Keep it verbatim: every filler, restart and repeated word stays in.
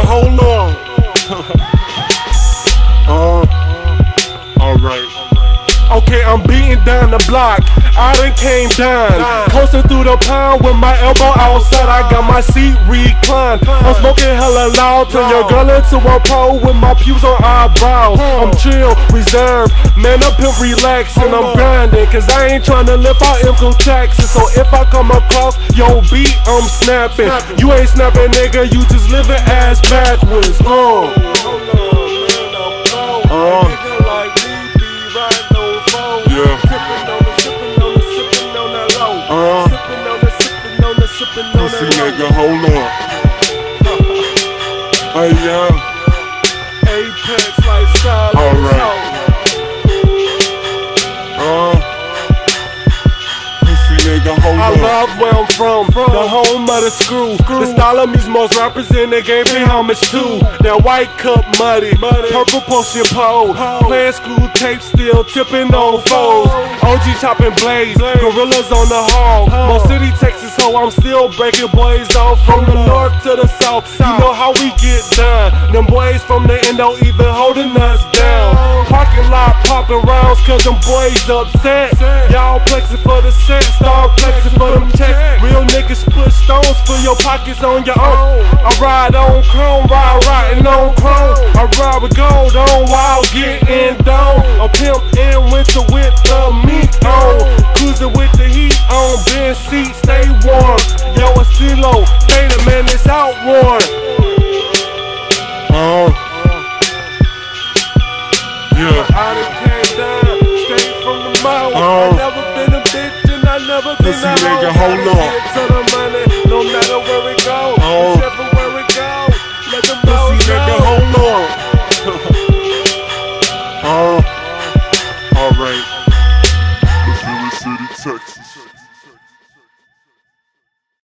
hold on. uh, Alright. Okay, I'm beating down the block. I done came down, coasting through the pound with my elbow outside. I got my seat reclined. I'm smoking hella loud, turn your girl into a pro with my pubes on eyebrows. I'm chill, reserved, man up here relaxing. I'm grinding, cause I ain't tryna live out income taxes. So if I come across your beat, I'm snapping. You ain't snapping, nigga, you just living ass backwards. Uh. Uh. Yeah. Uh, Pussy nigga, hold on. Hey, yeah. Apex lifestyle. Alright. Uh, Pussy nigga, hold on. I love where I'm from, the home of the screw. The style of me's most rappers in the game pay homage too. That white cup muddy, purple potion pole, playing screw tape, still tipping on foes. O G chopping blades, gorillas on the hall. Mo City, Texas, ho, I'm still breaking boys off. From the north to the south, you know how we get done. Them boys from the end don't even holding us down. Parking lot popping rounds cause them boys upset. Y'all plexing for the set, start plexing for them checks. Real niggas put stones for your pockets on your own. I ride on chrome, ride riding on chrome. I ride with gold on while getting down. A pimp in winter with the meat on. Cruising with the heat on, bench seat, stay warm. Yo, a stilo, data man, it's outworn. Uh, yeah. I done came down, straight from the mouth. Uh, I never been a bitch and I never been a hoe. Hold on.